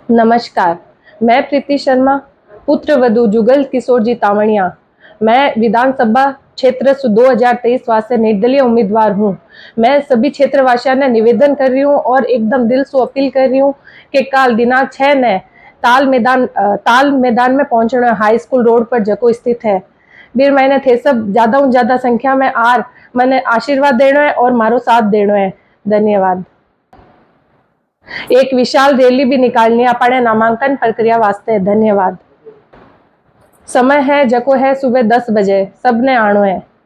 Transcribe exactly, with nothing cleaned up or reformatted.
नमस्कार, मैं प्रीति शर्मा, पुत्र वधु जुगल किशोर जी तावणिया। मैं विधानसभा क्षेत्र दो हज़ार तेईस वास्ते निर्दलीय उम्मीदवार हूँ। मैं सभी क्षेत्रवासियों ने निवेदन कर रही हूँ और एकदम दिल से अपील कर रही हूँ कि कल दिनांक छह ने ताल मैदान ताल मैदान में पहुंचना हाई स्कूल रोड पर जको स्थित है। फिर मैंने थे सब ज्यादा ज्यादा संख्या में आर मैंने आशीर्वाद देना है और मारो साथ देना है। धन्यवाद। एक विशाल रैली भी निकालनी है अपने नामांकन प्रक्रिया वास्ते। धन्यवाद। समय है जको है सुबह दस बजे, सबने आनो है।